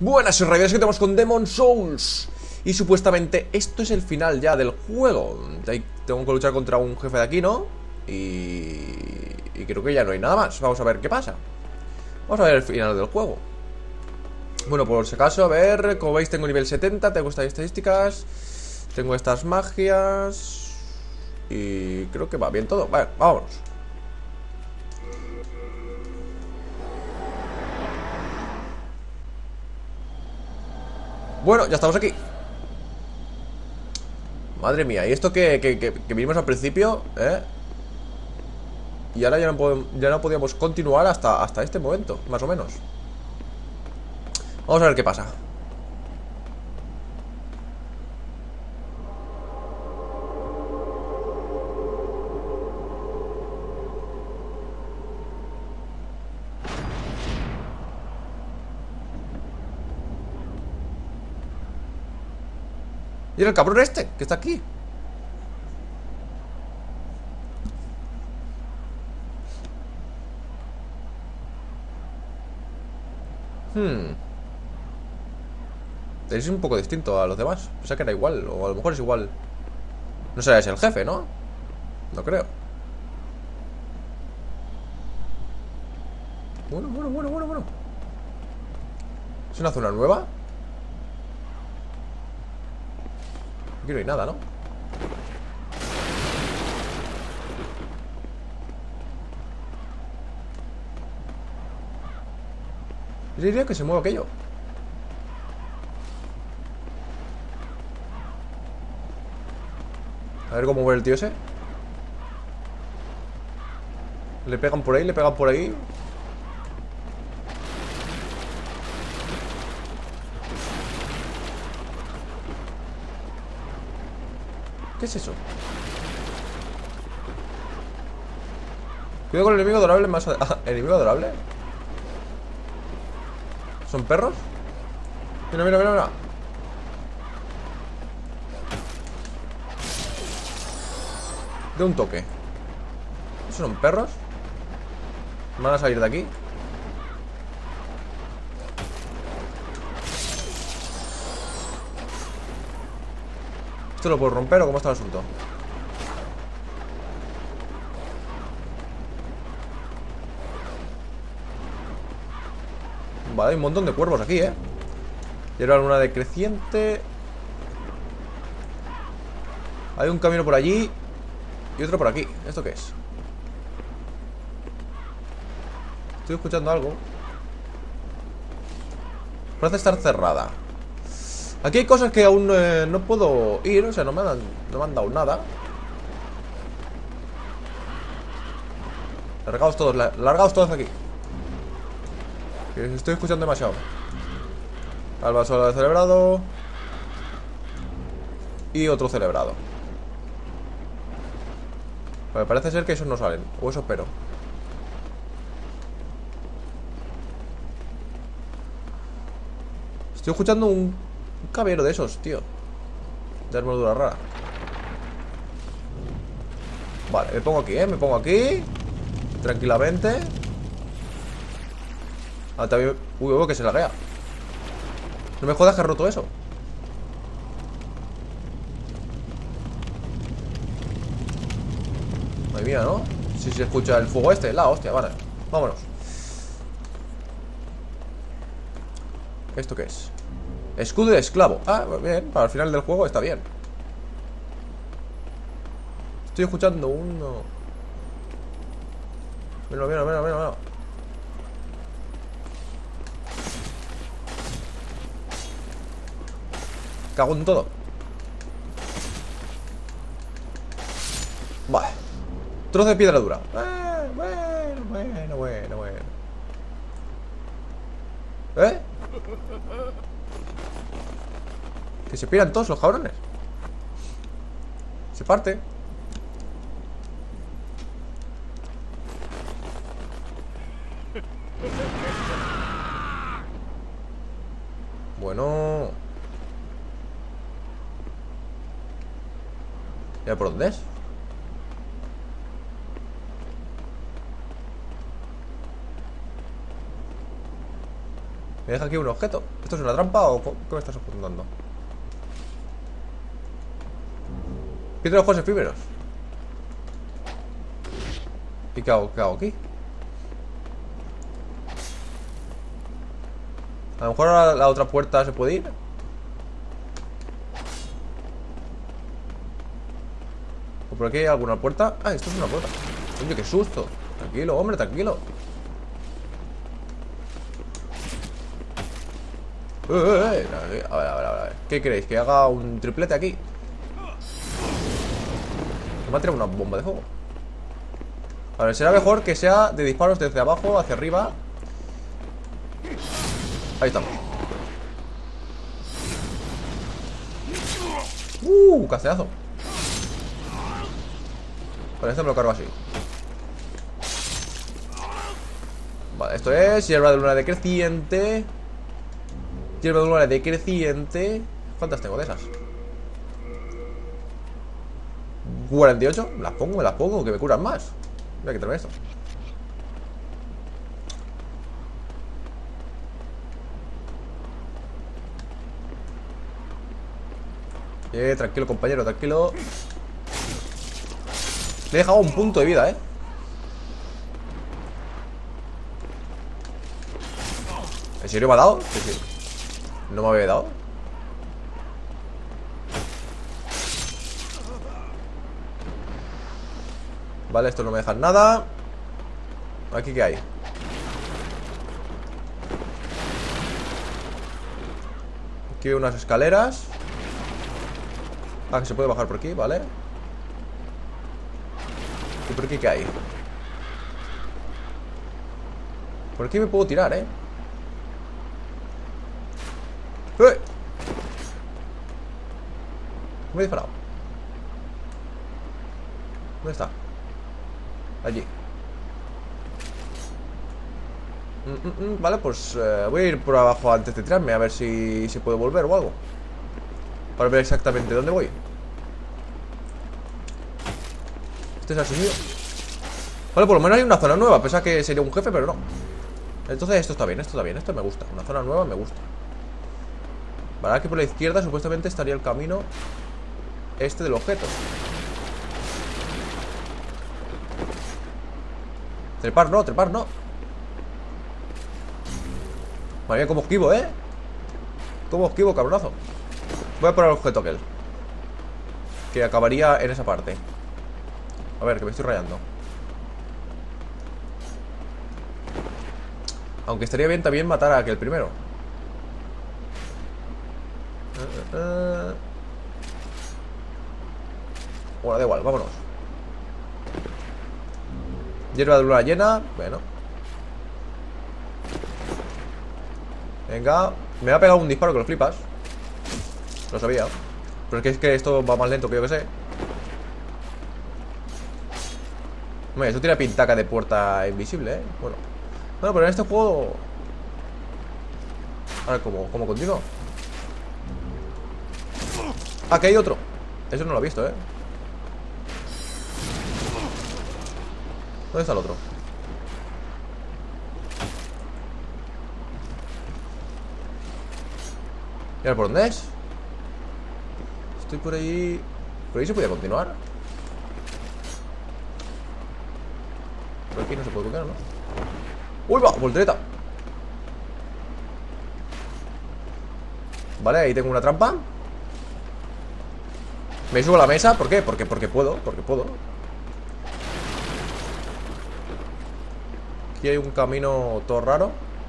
Buenas raiders, que tenemos con Demon Souls. Y supuestamente esto es el final ya del juego. Tengo que luchar contra un jefe de aquí, ¿no? Y creo que ya no hay nada más. Vamos a ver qué pasa. Vamos a ver el final del juego. Bueno, por si acaso, a ver. Como veis tengo nivel 70, tengo estas estadísticas, tengo estas magias. Y creo que va bien todo. Vale, vámonos. Bueno, ya estamos aquí. Madre mía, y esto que vimos al principio, ¿eh? Y ahora ya no podíamos continuar hasta este momento, más o menos. Vamos a ver qué pasa. Y era el cabrón este, que está aquí. Es un poco distinto a los demás. Pensaba que era igual, o a lo mejor es igual. No será ese el jefe, ¿no? No creo. Bueno. ¿Es una zona nueva? Aquí no hay nada, ¿no? Yo diría que se mueve aquello. A ver cómo mueve el tío ese. Le pegan por ahí, le pegan por ahí. ¿Qué es eso? Cuidado con el enemigo adorable más... ¿Enemigo adorable? ¿Son perros? Mira. De un toque. ¿Esos son perros? ¿Me van a salir de aquí? ¿Esto lo puedo romper o cómo está el asunto? Vale, hay un montón de cuervos aquí, ¿eh? Y ahora luna decreciente. Hay un camino por allí y otro por aquí. ¿Esto qué es? Estoy escuchando algo. Parece estar cerrada. Aquí hay cosas que aún no puedo ir. O sea, no me han dado nada. Largaos todos aquí. Que estoy escuchando demasiado. Alba sola celebrado. Y otro celebrado. Vale, parece ser que esos no salen. O eso espero. Estoy escuchando un caballero de esos, tío. De armadura rara. Vale, me pongo aquí, me pongo aquí. Tranquilamente. Ah, también... Uy, que se laguea. No me jodas que he roto eso. Madre mía, ¿no? Si se escucha el fuego este, la hostia, vale. Vámonos. ¿Esto qué es? Escudo de esclavo. Ah, bien, para el final del juego está bien. Estoy escuchando uno. Mira. Cago en todo. Vale. Trozo de piedra dura. Bueno. ¿Eh? Que se piran todos los cabrones. Se parte. Bueno. ¿Ya por dónde es? Me deja aquí un objeto. ¿Esto es una trampa o qué me estás apuntando? Piedra de ojos efímeros. ¿Y qué hago aquí? A lo mejor ahora la otra puerta se puede ir. ¿O por aquí hay alguna puerta? Ah, esto es una puerta. Coño, qué susto. Tranquilo, hombre, tranquilo. A ver. ¿Qué queréis? ¿Que haga un triplete aquí? Me ha tirado una bomba de fuego. A ver, será mejor que sea de disparos desde abajo hacia arriba. Ahí estamos. Casteazo. Vale, este me lo cargo así. Vale, esto es hierba de luna decreciente. Hierba de luna decreciente. ¿Cuántas tengo de esas? 48. Me las pongo, que me curan más. Voy a quitarme esto. Tranquilo, compañero, tranquilo. Le he dejado un punto de vida, ¿En serio me ha dado? Sí. No me había dado. Vale, esto no me deja nada. ¿Aquí qué hay? Aquí hay unas escaleras. Ah, que se puede bajar por aquí, vale. ¿Y por aquí qué hay? Por aquí me puedo tirar, ¿Eh? Me he disparado. ¿Dónde está? Allí. Vale, pues voy a ir por abajo antes de tirarme. A ver si se puede volver o algo. Para ver exactamente dónde voy. Este es el sonido. Vale, por lo menos hay una zona nueva. Pensaba que sería un jefe, pero no. Entonces esto está bien, esto me gusta. Una zona nueva me gusta. Vale, aquí por la izquierda supuestamente estaría el camino este del objeto. Trepar no. Madre mía, cómo esquivo, Cómo esquivo, cabronazo. Voy a por el objeto aquel, que acabaría en esa parte. A ver, que me estoy rayando. Aunque estaría bien también matar a aquel primero. Bueno, da igual, vámonos. Hierba de luna llena. Bueno. Venga. Me va a pegar un disparo que lo flipas. Lo sabía. Pero es que esto va más lento que yo que sé. Hombre, esto tiene pintaca de puerta invisible, Bueno, pero en este juego... A ver, ¿cómo continúo? Ah, que hay otro. Eso no lo he visto, ¿Dónde está el otro? ¿Y ahora por dónde es? Estoy por ahí... ¿Por ahí se podía continuar? Por aquí no se puede continuar, ¿no? ¡Uy, va! ¡Voltereta! Vale, ahí tengo una trampa. Me subo a la mesa, ¿por qué? Porque puedo, Aquí hay un camino todo raro.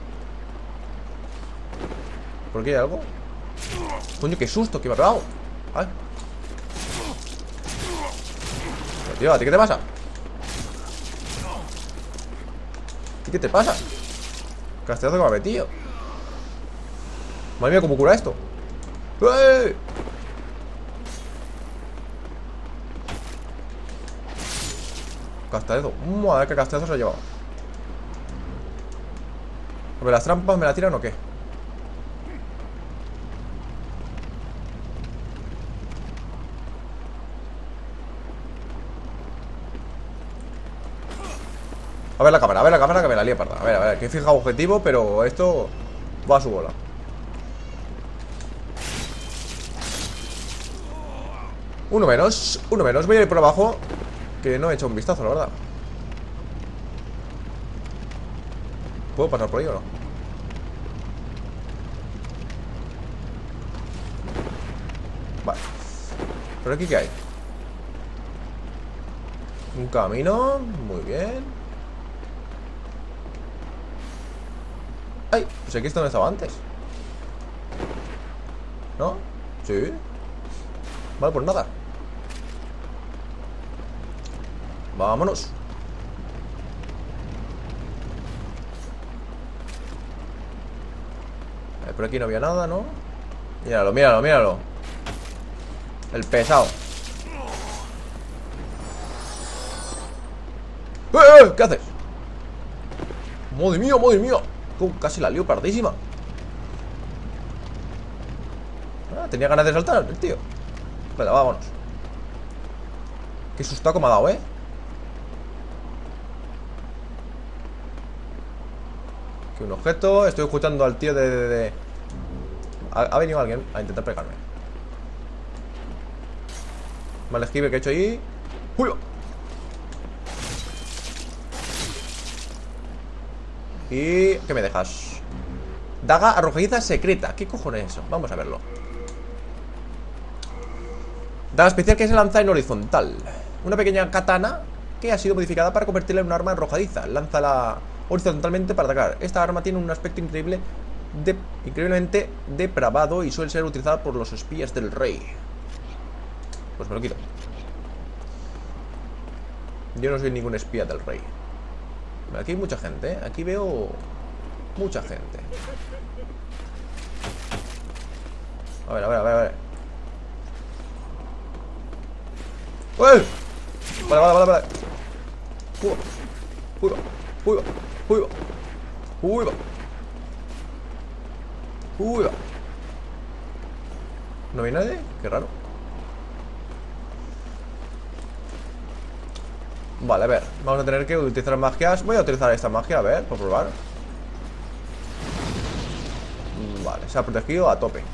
¿Por aquí hay algo? Coño, qué susto, que me ha pegado. Ay. Pero, tío, ¿a ti qué te pasa? ¿Y qué te pasa? Castellazo que me ha metido. Madre mía, ¿cómo cura esto? ¡Eh! Castellazo. Madre, qué castellazo se ha llevado. A ver, ¿las trampas me la tiran o qué? A ver la cámara, que me la lía parda. A ver, que he fijado objetivo, pero esto... Va a su bola. Uno menos, uno menos. Voy a ir por abajo, que no he hecho un vistazo, la verdad. ¿Puedo pasar por ahí o no? Vale. ¿Pero aquí qué hay? Un camino. Muy bien. ¡Ay! Pues aquí es donde estaba antes. ¿No? Sí. Vale, pues nada. Vámonos. Por aquí no había nada, ¿no? Míralo, míralo, míralo. El pesado. ¿Qué haces? Madre mía, madre mía. Casi la lío pardísima. Tenía ganas de saltar el tío. Venga, vámonos. Qué sustaco me ha dado, ¿eh? Aquí un objeto. Estoy escuchando al tío Ha venido alguien a intentar pegarme. Mal esquive que he hecho ahí. ¡Uy! ¿Y qué me dejas? Daga arrojadiza secreta. ¿Qué cojones es eso? Vamos a verlo. Daga especial que se lanza en horizontal. Una pequeña katana que ha sido modificada para convertirla en un arma arrojadiza. Lánzala horizontalmente para atacar. Esta arma tiene un aspecto increíblemente depravado y suele ser utilizada por los espías del rey. Pues me lo quito. Yo no soy ningún espía del rey. Aquí hay mucha gente, ¿eh? Aquí veo mucha gente. A ver, a ver, a ver, a ver. ¡Uy! Vale, vale, vale, vale. Uy, uy, uy, uy, uy. ¿No hay nadie? Qué raro. Vale, a ver, vamos a tener que utilizar magias. Voy a utilizar esta magia, a ver, por probar. Vale, se ha protegido a tope.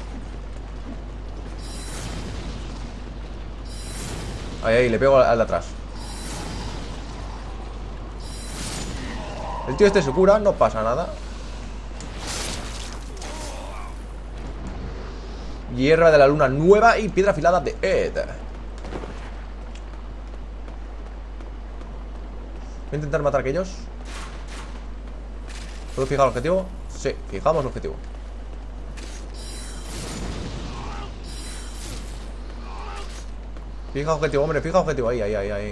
Ahí, ahí, le pego al de atrás. El tío este se cura, no pasa nada. Hierba de la luna nueva y piedra afilada de Ed. Voy a intentar matar a aquellos. ¿Puedo fijar el objetivo? Sí, fijamos el objetivo. Fija objetivo, hombre, fija objetivo. Ahí, ahí, ahí, ahí.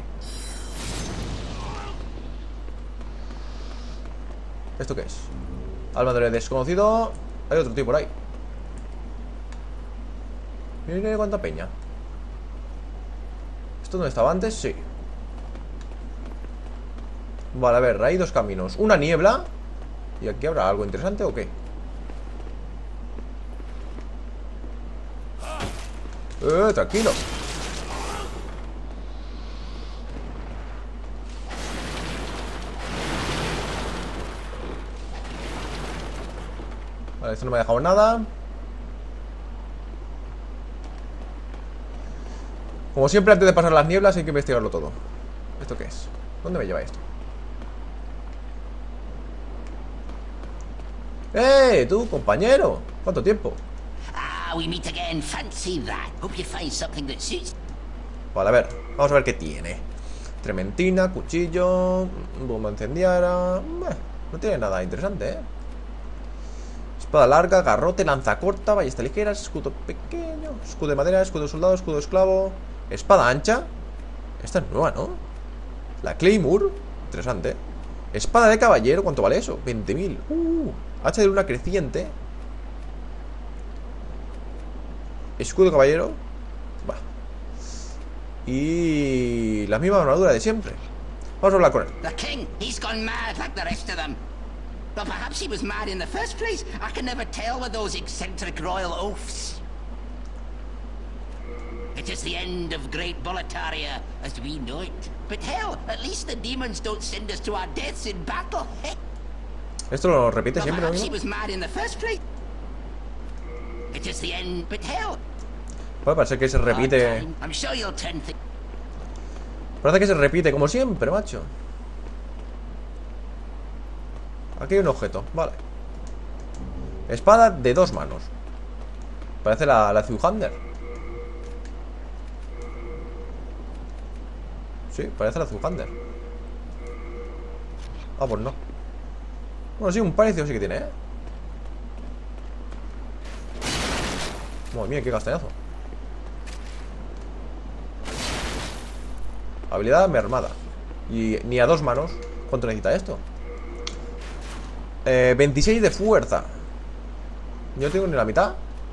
¿Esto qué es? Alma del desconocido. Hay otro tío por ahí. Mira cuánta peña. ¿Esto dónde estaba antes? Sí. Vale, a ver, hay dos caminos. Una niebla. ¿Y aquí habrá algo interesante o qué? Tranquilo. Vale, esto no me ha dejado nada. Como siempre, antes de pasar las nieblas hay que investigarlo todo. ¿Esto qué es? ¿Dónde me lleva esto? Tú, compañero. ¿Cuánto tiempo? Vale, a ver. Vamos a ver qué tiene. Trementina, cuchillo, bomba incendiaria. No tiene nada interesante, ¿eh? Espada larga, garrote, lanza corta, ballesta ligera, escudo pequeño, escudo de madera, escudo de soldado, escudo de esclavo. Espada ancha. Esta es nueva, ¿no? La Claymore. Interesante. Espada de caballero, ¿cuánto vale eso? 20.000. Hacha de luna creciente. Escudo de caballero. Va. Y la misma armadura de siempre. Vamos a hablar con él. The king, he's gone mad like the rest of them. But perhaps he was mad in the first place. I can never tell with those eccentric royal oafs. It is the end of Great Boletaria as we know it. But hell, at least the demons don't send us to our deaths in battle. Esto lo repite But siempre, ¿no? perhaps he was mad in the first place. It's just the end, but hell, Pues parece que se repite. time. I'm sure you'll turn things. Parece que se repite como siempre, macho. Aquí hay un objeto, vale. Espada de 2 manos. Parece la Zuhander. Sí, parece la Zuhander. Ah, pues no. Bueno, sí, un parecido sí que tiene, ¿eh? Madre mía, qué castañazo. Habilidad mermada. Y ni a 2 manos. ¿Cuánto necesita esto? 26 de fuerza. Yo no tengo ni la mitad.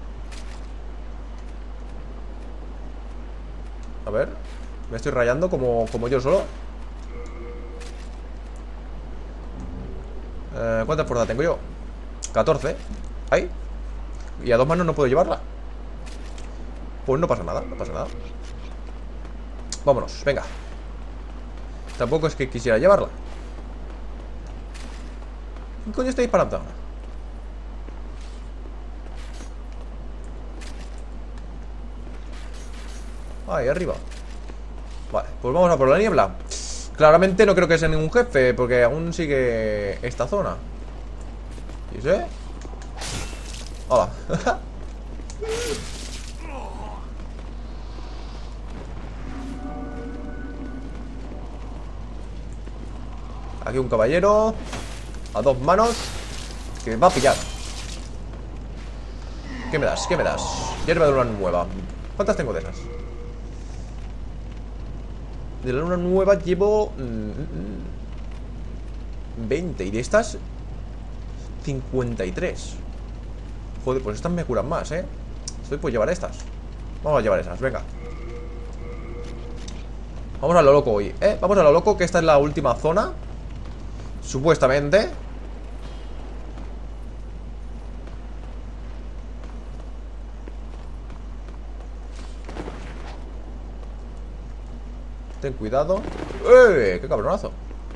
A ver. Me estoy rayando como yo solo. ¿Cuánta fuerza tengo yo? 14. Ahí. Y a 2 manos no puedo llevarla. Pues no pasa nada, no pasa nada. Vámonos, venga. Tampoco es que quisiera llevarla. ¿Qué coño está disparando? Ahí arriba. Vale, pues vamos a por la niebla. Claramente no creo que sea ningún jefe, porque aún sigue esta zona. ¿Sí sé? Hola. Aquí un caballero a 2 manos que me va a pillar. ¿Qué me das? ¿Qué me das? Hierba de luna nueva. ¿Cuántas tengo de esas? De la luna nueva llevo 20. Y de estas 53. Joder, pues estas me curan más, ¿eh? Estoy por llevar estas. Vamos a llevar esas, venga. Vamos a lo loco hoy, ¿eh? Vamos a lo loco, que esta es la última zona. Supuestamente. Ten cuidado. ¡Qué cabronazo!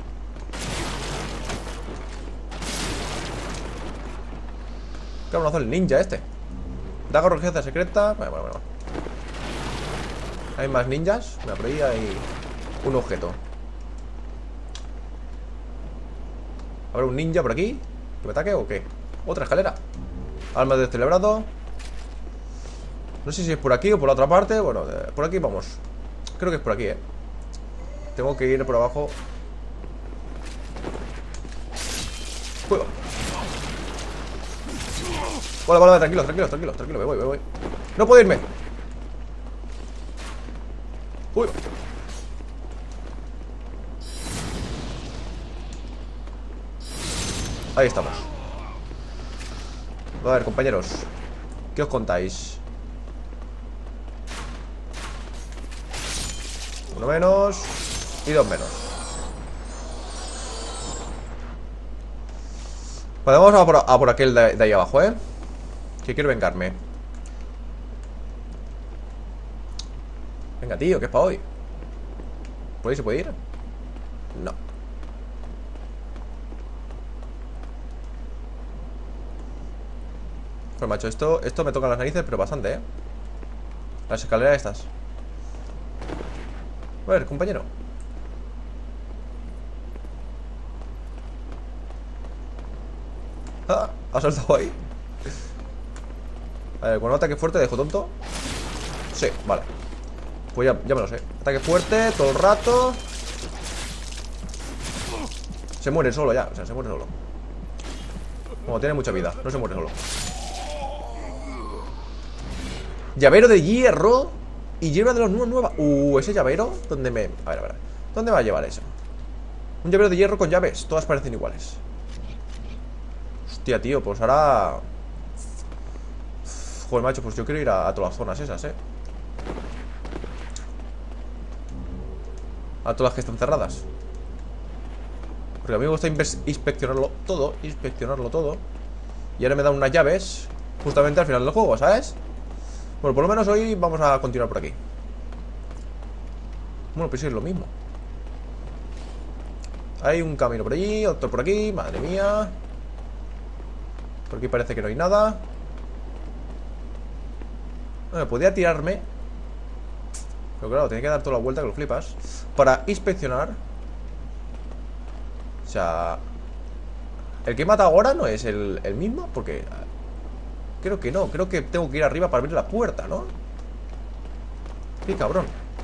Qué cabronazo el ninja este. Daga urgencia secreta. Bueno. Hay más ninjas. Mira, por ahí hay un objeto. ¿Habrá un ninja por aquí? ¿Que me ataque o qué? Otra escalera. Alma de celebrado. No sé si es por aquí o por la otra parte. Bueno, por aquí vamos. Creo que es por aquí, Tengo que ir por abajo. ¡Fuego! Vale, tranquilo. Me voy. ¡No puedo irme! ¡Uy! Ahí estamos. A ver, compañeros, ¿qué os contáis? Uno menos y 2 menos. Vale, vamos a por aquel de ahí abajo, que quiero vengarme. Venga, tío, que es para hoy. ¿Por ahí se puede ir? No. Pues macho, esto me toca las narices, pero bastante, Las escaleras estas. A ver, compañero. Ah, ha saltado ahí. A ver, con un ataque fuerte dejo tonto. Sí, vale. Pues ya me lo sé. Ataque fuerte, todo el rato. Se muere solo ya, o sea, se muere solo. Como tiene mucha vida, no se muere solo. Llavero de hierro y hierba de los nueva. Ese llavero, ¿dónde me...? A ver. ¿Dónde va a llevar eso? Un llavero de hierro con llaves, todas parecen iguales. Hostia, tío, pues ahora... Joder, macho, pues yo quiero ir a todas las zonas esas, A todas las que están cerradas. Porque a mí me gusta inspeccionarlo todo. Y ahora me dan unas llaves justamente al final del juego, ¿sabes? Bueno, por lo menos hoy vamos a continuar por aquí. Bueno, pues es lo mismo. Hay un camino por allí, otro por aquí. Madre mía. Por aquí parece que no hay nada. Bueno, podría tirarme. Pero claro, tiene que dar toda la vuelta que lo flipas. Para inspeccionar. O sea... ¿El que mata ahora no es el mismo? Porque... Creo que no, creo que tengo que ir arriba para abrir la puerta, ¿no? Qué cabrón.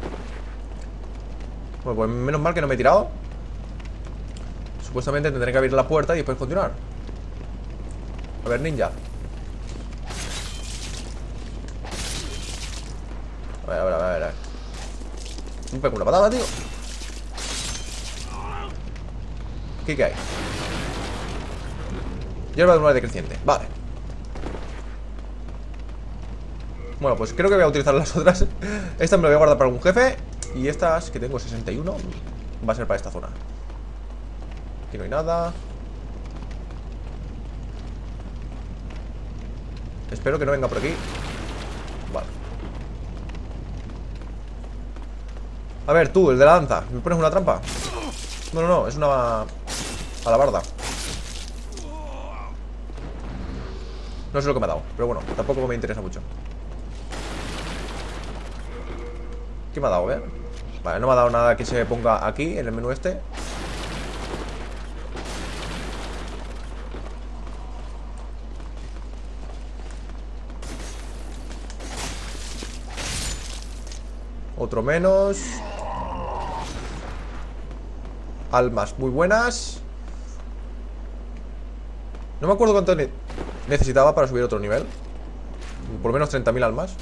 Bueno, pues menos mal que no me he tirado. Supuestamente tendré que abrir la puerta y después continuar. A ver, ninja. A ver, a ver, a ver, a ver. Me pego una patada, tío. ¿Qué hay? Hierba de una decreciente, vale. Bueno, pues creo que voy a utilizar las otras. Esta me la voy a guardar para algún jefe. Y estas, que tengo 61, va a ser para esta zona. Aquí no hay nada. Espero que no venga por aquí. Vale. A ver, tú, el de la danza, ¿me pones una trampa? No, no, no, es una... alabarda. No sé lo que me ha dado, pero bueno, tampoco me interesa mucho. ¿Qué me ha dado, Vale, no me ha dado nada que se ponga aquí, en el menú este. Otro menos. Almas muy buenas. No me acuerdo cuánto necesitaba para subir otro nivel. Por lo menos 30.000 almas.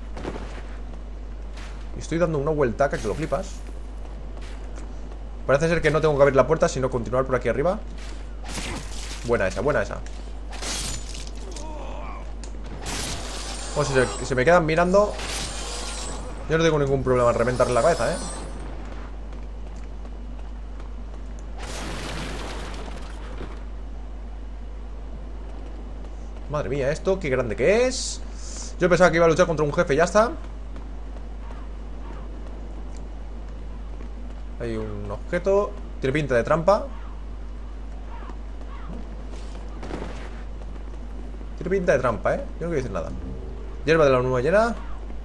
Y estoy dando una vueltaca que lo flipas. Parece ser que no tengo que abrir la puerta, sino continuar por aquí arriba. Buena esa, buena esa. O si se me quedan mirando, yo no tengo ningún problema en reventarle la cabeza, Madre mía, esto, qué grande que es. Yo pensaba que iba a luchar contra un jefe y ya está. Hay un objeto. Tiene pinta de trampa. Tiene pinta de trampa, Yo no quiero decir nada. Hierba de la luna llena.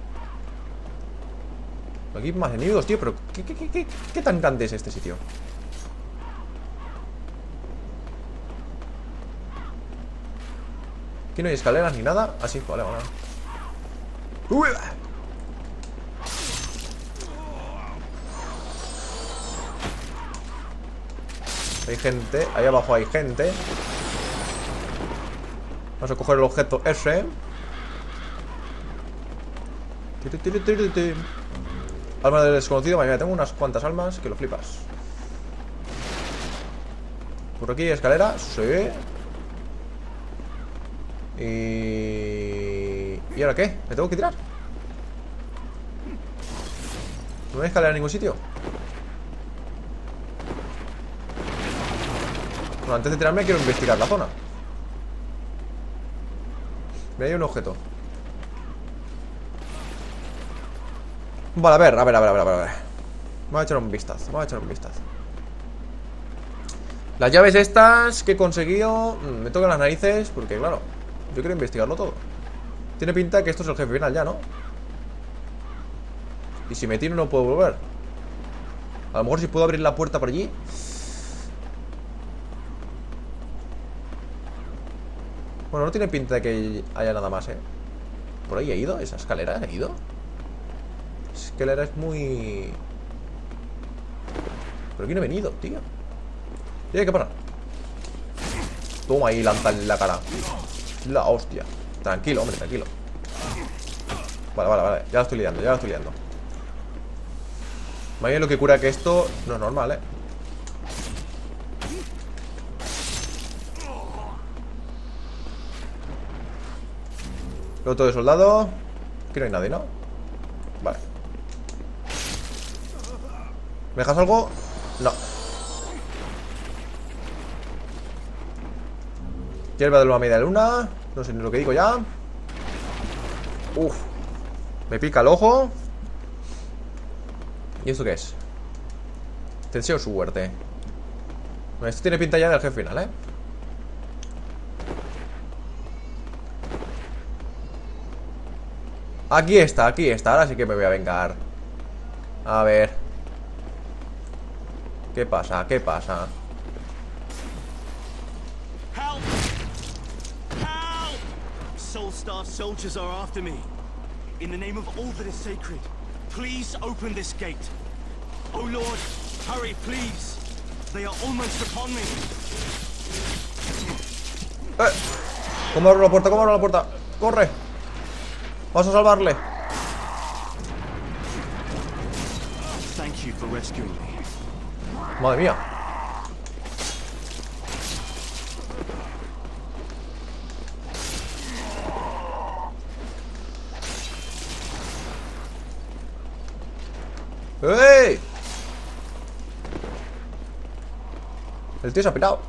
Aquí más enemigos, tío. Pero ¿qué tan grande es este sitio? Aquí no hay escaleras ni nada. Ah, sí, vale, vale. ¡Uy! Hay gente, ahí abajo hay gente. Vamos a coger el objeto ese. Alma del desconocido, vaya, tengo unas cuantas almas que lo flipas. Por aquí hay escaleras, sí. ¿Y ahora qué? ¿Me tengo que tirar? ¿No hay escalera en ningún sitio? Bueno, antes de tirarme quiero investigar la zona. Mira, hay un objeto. Vale, a ver. Vamos a echar un vistazo, Las llaves estas que he conseguido me tocan las narices porque, claro, yo quiero investigarlo todo. Tiene pinta que esto es el jefe final ya, ¿no? Y si me tiro no puedo volver. A lo mejor si puedo abrir la puerta por allí. Bueno, no tiene pinta de que haya nada más, ¿Por ahí he ido? ¿Esa escalera he ido? Esa escalera es muy... Pero aquí no he venido, tío. Tiene que parar. Toma ahí, lanza en la cara. La hostia. Tranquilo, hombre, tranquilo. Vale. Ya lo estoy liando, Más bien lo que cura que esto no es normal, Loto de soldado. Aquí no hay nadie, ¿no? Vale. ¿Me dejas algo? No. Hierba de la media luna. No sé ni lo que digo ya. Uf. Me pica el ojo. ¿Y esto qué es? Te deseo suerte. Bueno, esto tiene pinta ya del jefe final, Aquí está, aquí está. Ahora sí que me voy a vengar. A ver. ¿Qué pasa? ¿Qué pasa? Help! Help! Soul-starved soldiers are after me. In the name of all that is sacred, please open this gate. Oh Lord, hurry, please. They are almost upon me. ¿Cómo abro la puerta? ¿Cómo abro la puerta? ¡Corre! Vamos a salvarle. Thank you for rescuing me. Madre mía. ¡Ey! El tío se ha pirado.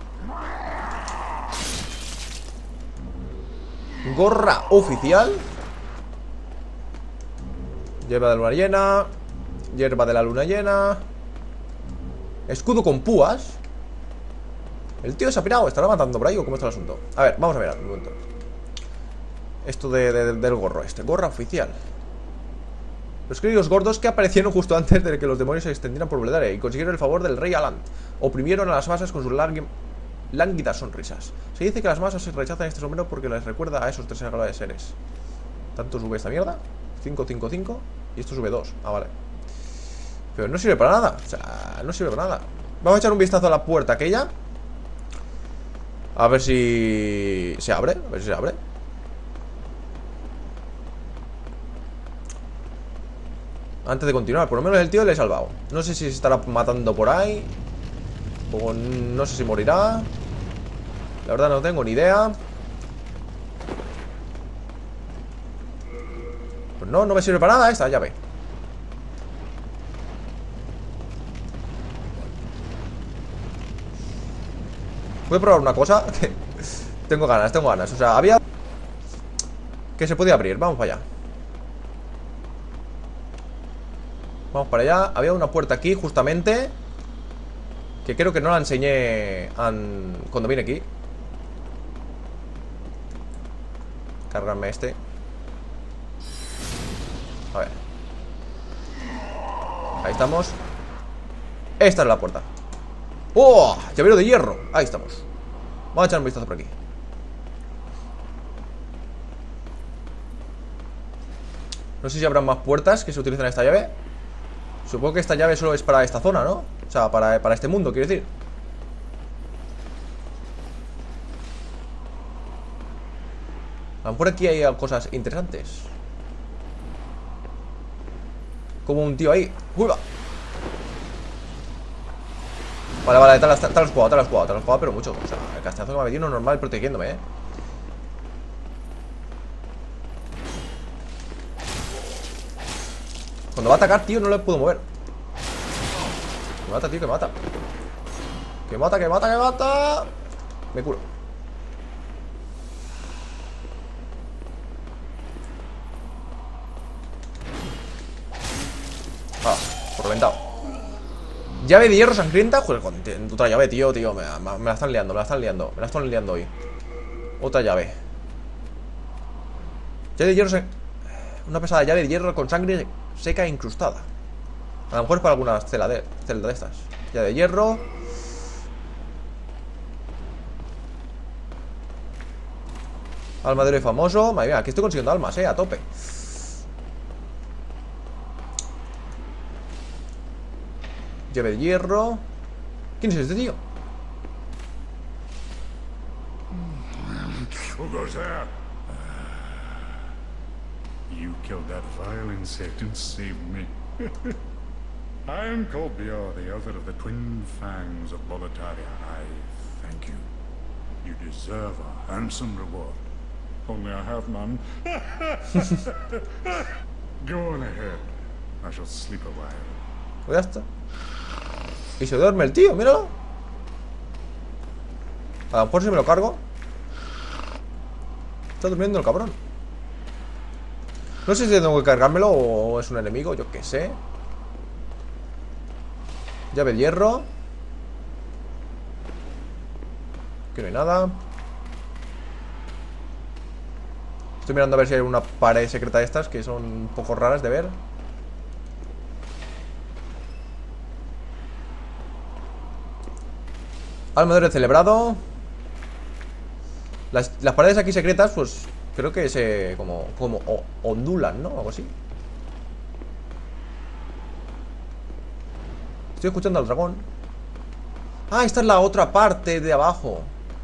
Gorra oficial. Hierba de luna llena. Hierba de la luna llena. Escudo con púas. El tío se ha pirado. ¿Estará matando por ahí o cómo está el asunto? A ver, vamos a ver un momento. Esto del gorro este. Gorra oficial. Los críos gordos que aparecieron justo antes de que los demonios se extendieran por Beldaria y consiguieron el favor del rey Alant. Oprimieron a las masas con sus lánguidas sonrisas. Se dice que las masas rechazan este sombrero porque les recuerda a esos tres agradables seres. ¿Tanto sube esta mierda? 5, 5, 5. Y esto sube 2. Ah, vale. Pero no sirve para nada. O sea, no sirve para nada. Vamos a echar un vistazo a la puerta aquella. A ver si se abre. A ver si se abre. Antes de continuar, por lo menos el tío le he salvado. No sé si se estará matando por ahí o no sé si morirá. La verdad no tengo ni idea. Pues no me sirve para nada esta llave. Voy a probar una cosa. Tengo ganas. O sea, había que se podía abrir, vamos para allá. Vamos para allá. Había una puerta aquí justamente que creo que no la enseñé cuando vine aquí. Cargarme este. A ver. Ahí estamos. Esta es la puerta. ¡Oh! Llavero de hierro. Ahí estamos. Vamos a echar un vistazo por aquí. No sé si habrá más puertas que se utilizan esta llave. Supongo que esta llave solo es para esta zona, ¿no? O sea, para este mundo, quiero decir. A lo mejor aquí hay cosas interesantes. Como un tío ahí. ¡Uy, va! Vale, te lo has jugado, pero mucho. O sea, el castazo que me ha metido normal protegiéndome, Cuando va a atacar, tío, no le puedo mover. Que mata, tío, que mata. Que mata. Me curo. Ah, por reventado. Llave de hierro sangrienta. Joder, otra llave, tío. Me la están liando, me la están liando hoy. Otra llave. Llave de hierro una pesada llave de hierro con sangre seca e incrustada. A lo mejor es para alguna celda de estas. Llave de hierro. Alma de héroe famoso. Madre mía, aquí estoy consiguiendo almas, a tope. Llave de hierro. ¿Quién es este tío? Who goes there? You killed that vile insect and saved me. I am Colbior, the elder of the Twin Fangs of Boletaria. I thank you. You deserve a handsome reward. Only I have none. Go on ahead. I shall sleep a while. Pues ya está. Y se duerme el tío, míralo. A lo mejor si me lo cargo. Está durmiendo el cabrón. No sé si tengo que cargármelo o es un enemigo, yo qué sé. Llave de hierro. Aquí no hay nada. Estoy mirando a ver si hay una pared secreta de estas, que son un poco raras de ver. Alma celebrado. Las paredes aquí secretas, pues creo que se como ondulan, ¿no? Algo así. Estoy escuchando al dragón. Ah, esta es la otra parte de abajo.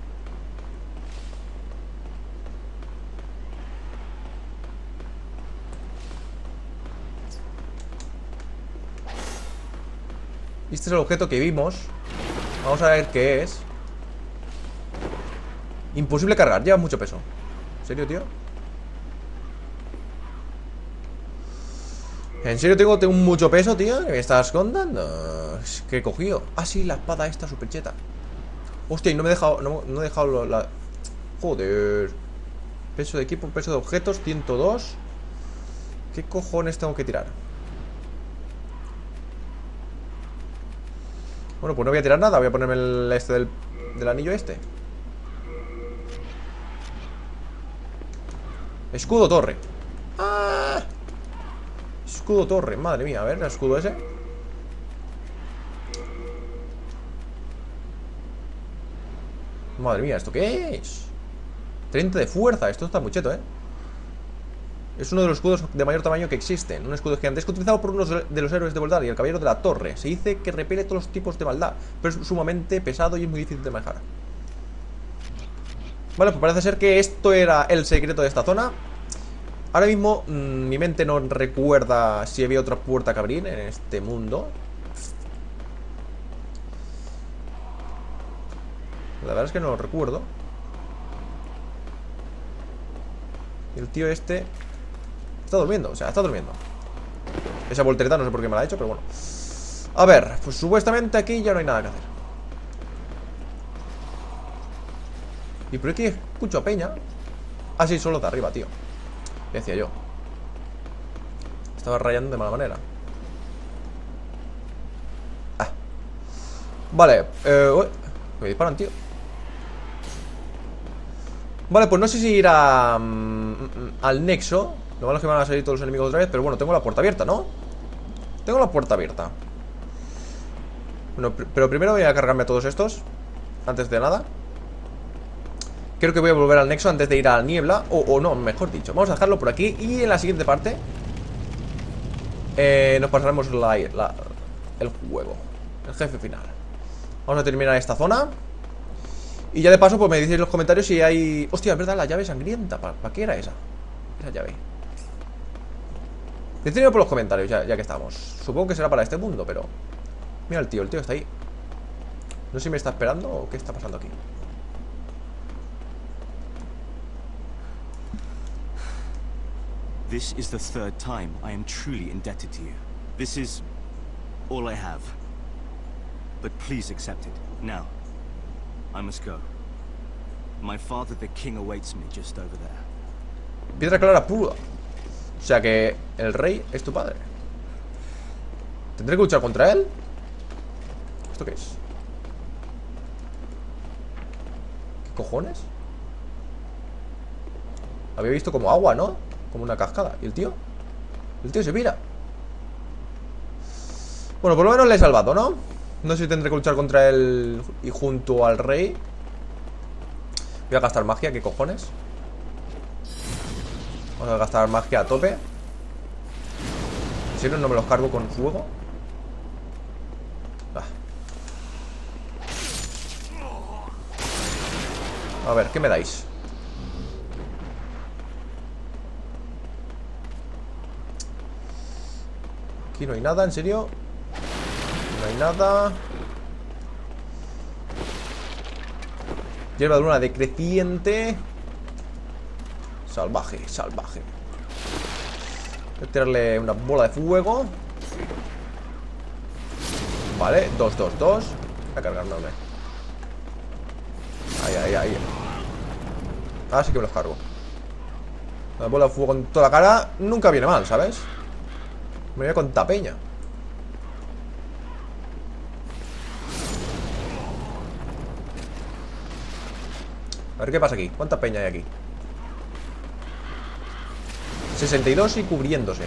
Este es el objeto que vimos. Vamos a ver qué es. Imposible cargar, lleva mucho peso. ¿En serio, tío? ¿En serio tengo mucho peso, tío? ¿Qué me estás contando? ¿Qué he cogido? Ah, sí, la espada esta super cheta. Hostia, y no me he dejado. No he dejado la. Joder. Peso de equipo, peso de objetos, 102. ¿Qué cojones tengo que tirar? Bueno, pues no voy a tirar nada. Voy a ponerme el del anillo este. Escudo torre. ¡Ah! Escudo torre, madre mía. A ver, el escudo ese. Madre mía, ¿esto qué es? 30 de fuerza, esto está muy cheto, ¿eh? Es uno de los escudos de mayor tamaño que existen. Un escudo gigantesco utilizado por uno de los héroes de Voldar y el caballero de la torre. Se dice que repele todos los tipos de maldad, pero es sumamente pesado y es muy difícil de manejar. Vale, pues parece ser que esto era el secreto de esta zona. Ahora mismo mi mente no recuerda si había otra puerta que abrir en este mundo. La verdad es que no lo recuerdo. Y el tío este está durmiendo, o sea, está durmiendo. Esa voltereta no sé por qué me la ha hecho, pero bueno. A ver, pues supuestamente aquí ya no hay nada que hacer. Y por aquí escucho a peña. Ah, sí, solo de arriba, tío. ¿Qué decía yo? Estaba rayando de mala manera. Ah. Vale, me disparan, tío. Vale, pues no sé si ir a, al nexo. Lo malo es que me van a salir todos los enemigos otra vez. Pero bueno, tengo la puerta abierta, ¿no? Tengo la puerta abierta. Bueno, pero primero voy a cargarme a todos estos. Antes de nada. Creo que voy a volver al nexo antes de ir a la niebla. O no, mejor dicho, vamos a dejarlo por aquí. Y en la siguiente parte nos pasaremos el juego, el jefe final. Vamos a terminar esta zona. Y ya de paso, pues me decís en los comentarios si hay... Hostia, es verdad, la llave sangrienta. ¿Para qué era esa? Esa llave. Decidme por los comentarios, ya que estamos. Supongo que será para este mundo, pero... Mira el tío está ahí. No sé si me está esperando o qué está pasando aquí. This is the third time I am truly indebted to you. This is all I have. But please accept it. Now, I must go. My father, the king, awaits me just over there. Piedra clara pura. O sea que el rey es tu padre. ¿Tendré que luchar contra él? ¿Esto qué es? ¿Qué cojones? Había visto como agua, ¿no? Como una cascada. ¿Y el tío? El tío se pira. Bueno, por lo menos le he salvado, ¿no? No sé si tendré que luchar contra él y junto al rey. Voy a gastar magia, ¿qué cojones? Vamos a gastar magia a tope. ¿En serio no me los cargo con fuego? A ver, ¿qué me dais? Aquí no hay nada, ¿en serio? No hay nada. Hierba de luna decreciente. Salvaje, salvaje. Voy a tirarle una bola de fuego. Vale, 2, 2, 2. Voy a cargarme. Ahí. Ahora sí que me los cargo. Una bola de fuego en toda la cara nunca viene mal, ¿sabes? Me voy a contar peña. A ver qué pasa aquí. ¿Cuánta peña hay aquí? 62 y cubriéndose.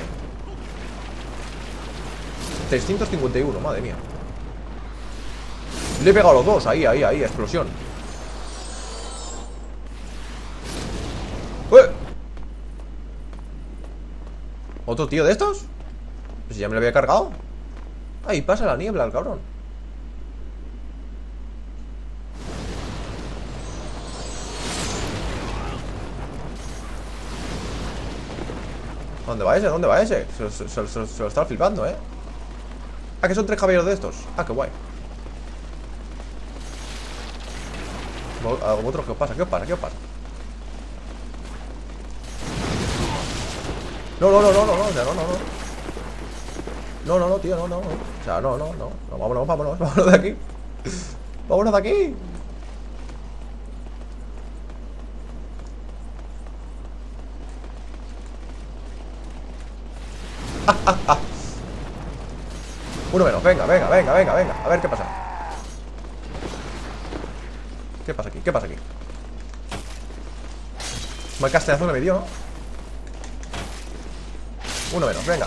351, madre mía. Le he pegado a los dos, ahí, explosión. ¿Otro tío de estos? Pues ya me lo había cargado. Ahí pasa la niebla, el cabrón. ¿Dónde va ese? ¿Dónde va ese? Se lo está flipando, ¿eh? Ah, que son 3 caballeros de estos. Ah, qué guay. ¿Otro? ¿Qué os pasa? ¿Qué os pasa? ¿Qué os pasa? No, no, no, no, no, no, o sea, no, no, no. No, no, no, tío, no, no. O sea, no, no, no. No, vámonos, vámonos, vámonos de aquí. Vámonos de aquí. Uno menos, venga, venga, venga, venga, venga. A ver qué pasa. ¿Qué pasa aquí? ¿Qué pasa aquí? Mal castellazo me dio, ¿no? Uno menos, venga.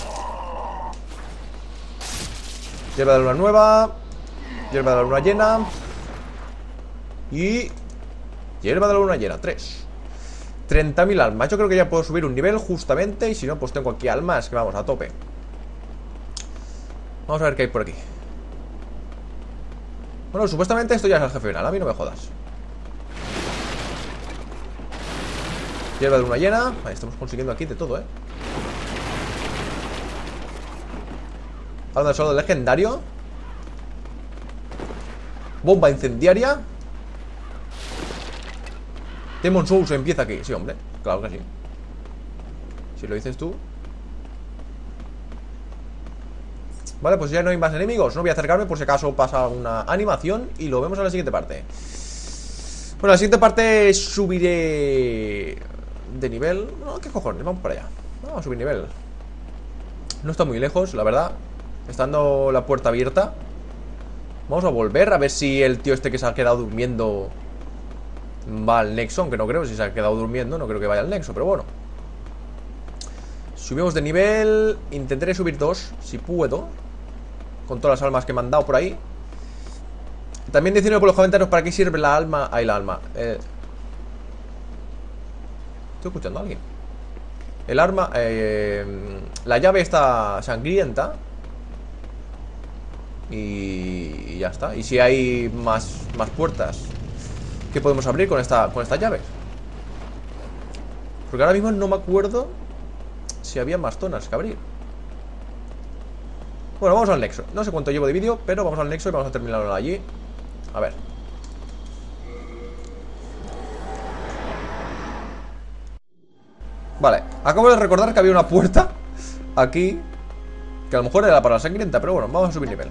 Hierba de luna nueva. Hierba de la luna llena. Y hierba de la luna llena, 3. 30.000 almas. Yo creo que ya puedo subir un nivel justamente. Y si no, pues tengo aquí almas que vamos a tope. Vamos a ver qué hay por aquí. Bueno, supuestamente esto ya es el jefe final. A mí no me jodas. Hierba de luna llena. Vale, estamos consiguiendo aquí de todo, ¿eh? Alma del solo legendario. Bomba incendiaria. Demon Souls empieza aquí. Sí, hombre, claro que sí. Si lo dices tú. Vale, pues ya no hay más enemigos. No voy a acercarme por si acaso pasa una animación. Y lo vemos en la siguiente parte. Bueno, en la siguiente parte subiré de nivel. No, ¿qué cojones? Vamos para allá. Vamos a subir nivel. No está muy lejos, la verdad. Estando la puerta abierta. Vamos a volver a ver si el tío este que se ha quedado durmiendo va al nexo, aunque no creo. Si se ha quedado durmiendo, no creo que vaya al nexo, pero bueno. Subimos de nivel. Intentaré subir 2, si puedo, con todas las almas que me han dado por ahí. También decidme por los comentarios para qué sirve la alma. Ahí la alma. Estoy escuchando a alguien. El arma, la llave está sangrienta. Y ya está. Y si hay más puertas que podemos abrir con esta llave. Porque ahora mismo no me acuerdo si había más zonas que abrir. Bueno, vamos al nexo. No sé cuánto llevo de vídeo, pero vamos al nexo y vamos a terminarlo allí. A ver. Vale, acabo de recordar que había una puerta aquí que a lo mejor era para la sangrienta, pero bueno, vamos a subir nivel.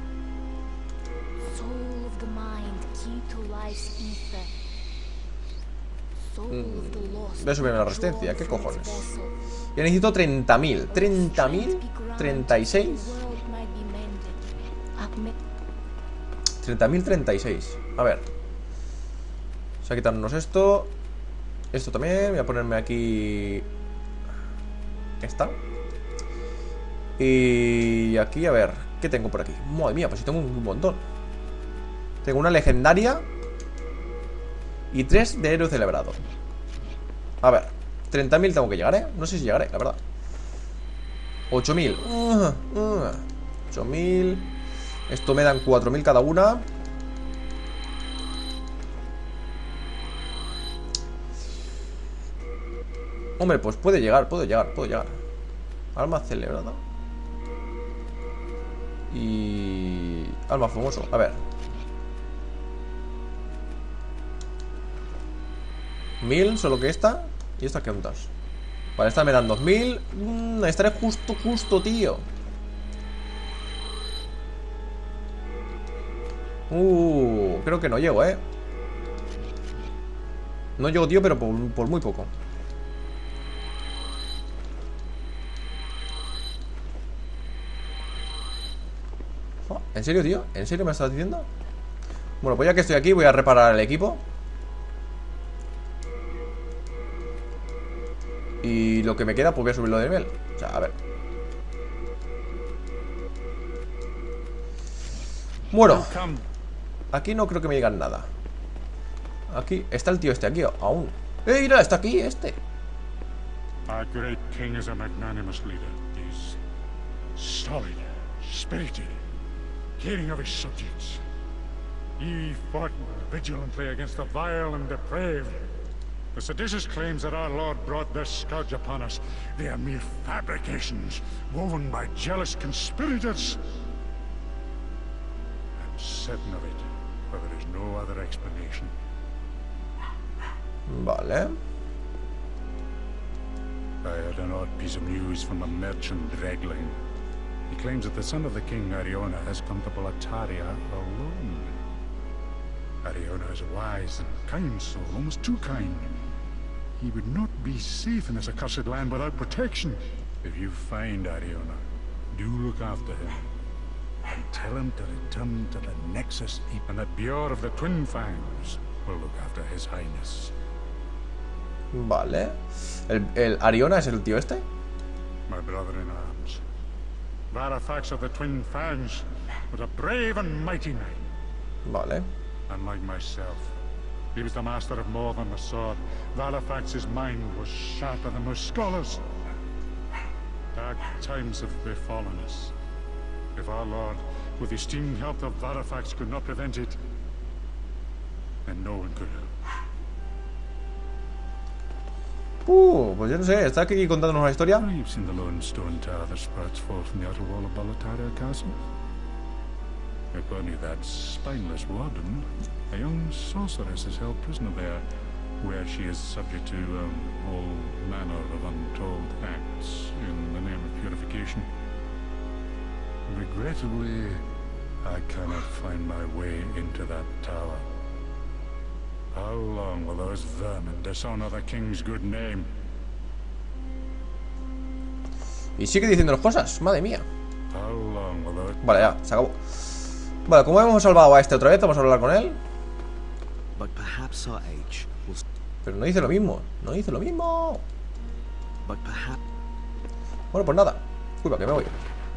Voy a subirme la resistencia, ¿qué cojones? Yo necesito 30.000. 30.000, 36. 30.000, 36. A ver. Vamos a quitarnos esto. Esto también, voy a ponerme aquí esta. Y aquí, a ver, ¿qué tengo por aquí? Madre mía, pues sí tengo un montón. Tengo una legendaria y 3 de héroe celebrado. A ver, 30.000 tengo que llegar, ¿eh? No sé si llegaré, la verdad. 8.000 8.000. Esto me dan 4.000 cada una. Hombre, pues puede llegar, puedo llegar. Alma celebrada. Y... alma famoso, a ver. 1.000, solo que esta. ¿Y esta qué ondas? Vale, esta me dan 2.000. Estaré justo, tío. Creo que no llego, No llego, tío, pero por muy poco. ¿En serio, tío? ¿En serio me estás diciendo? Bueno, pues ya que estoy aquí voy a reparar el equipo. Y lo que me queda, pues voy a subirlo de nivel. O sea, a ver. Bueno, aquí no creo que me digan nada. Aquí está el tío este, aquí aún. Mira, está aquí este. Our great king is a magnanimous leader. He's solid, spirited, caring of his subjects. He fought vigilantly against the vile and depraved. The seditious claims that our Lord brought this scourge upon us, they are mere fabrications, woven by jealous conspirators. I'm certain of it, for there is no other explanation. Vale. I heard an odd piece of news from a merchant Dregling. He claims that the son of the king, Ariona, has come to Boletaria alone. Ariona is a wise and kind soul, almost too kind. He would not be safe in this accursed land without protection. If you find Ariona, do look after him. And tell him to return to the Nexus, and that Bjorn of the Twin Fangs will look after his highness. Vale. ¿El Ariona es el tío este? My brother in arms. Varafax of the Twin Fangs was a brave and mighty knight. Vale. Unlike myself, he was the master of more than the sword. Varafax's mind was sharper than most scholars. Dark times have befallen us. If our Lord, with the esteemed help of Varafax, could not prevent it, then no one could help. Pues yo no sé, está aquí contándonos una historia. You've seen the lone stone tower that sprouts forth from the outer wall of Boletaria Castle. According to that spineless warden, a young sorceress is held prisoner there, where she is subject to all manner of untold acts in the name of purification. Regrettably, I cannot find my way into that tower. How long will those vermin dishonor the king's good name? Y sigue diciéndonos cosas, madre mía. How long will those... Vale, ya, se acabó. Vale, como hemos salvado a este otra vez, vamos a hablar con él. But perhaps our age will... Pero no dice lo mismo, no dice lo mismo. But perhaps... Bueno, pues nada. Uy, va, que me voy.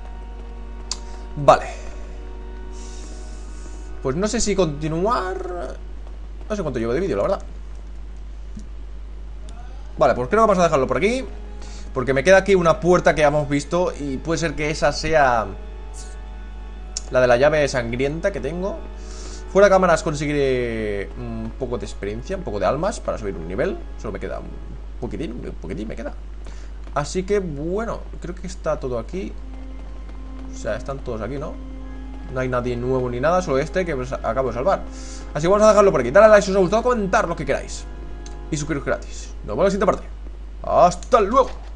Vale. Pues no sé si continuar. No sé cuánto llevo de vídeo, la verdad. Vale, pues creo que vamos a dejarlo por aquí, porque me queda aquí una puerta que ya hemos visto. Y puede ser que esa sea la de la llave sangrienta que tengo. Fuera de cámaras conseguiré un poco de experiencia, un poco de almas para subir un nivel. Solo me queda un poquitín me queda. Así que bueno, creo que está todo aquí. O sea, están todos aquí, ¿no? No hay nadie nuevo ni nada, solo este que acabo de salvar. Así que vamos a dejarlo por aquí. Dale a like si os ha gustado, comentar lo que queráis y suscribiros gratis. Nos vemos en la siguiente parte. ¡Hasta luego!